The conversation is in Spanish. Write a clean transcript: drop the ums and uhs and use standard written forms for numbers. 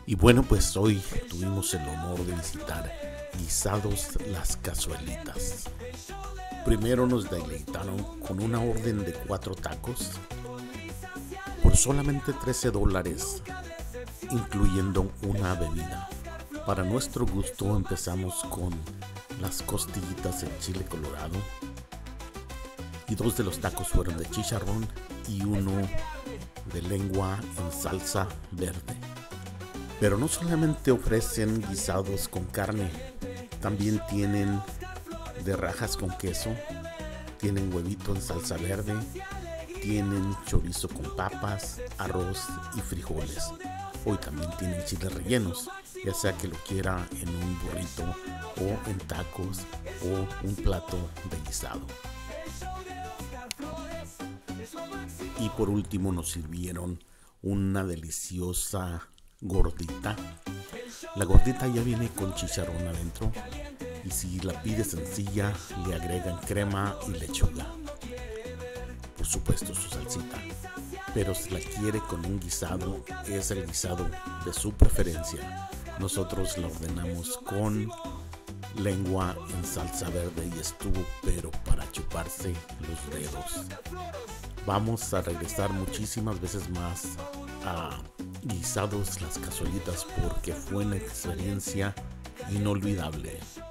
Y bueno, pues hoy tuvimos el honor de visitar Guisados Las Cazuelitas. Primero nos deleitaron con una orden de 4 tacos por solamente $13, incluyendo una bebida. Para nuestro gusto empezamos con las costillitas en chile colorado, y 2 de los tacos fueron de chicharrón y uno de lengua en salsa verde. Pero no solamente ofrecen guisados con carne, también tienen de rajas con queso, tienen huevito en salsa verde, tienen chorizo con papas, arroz y frijoles. Hoy también tienen chiles rellenos, ya sea que lo quiera en un burrito o en tacos o un plato de guisado. Y por último nos sirvieron una deliciosa gordita. La gordita ya viene con chicharrón adentro, y si la pides sencilla le agregan crema y lechuga, por supuesto su salsita. Pero si la quiere con un guisado, es el guisado de su preferencia. Nosotros la ordenamos con lengua en salsa verde y estuvo pero para chuparse los dedos. Vamos a regresar muchísimas veces más a Guisados Las Cazuelitas porque fue una experiencia inolvidable.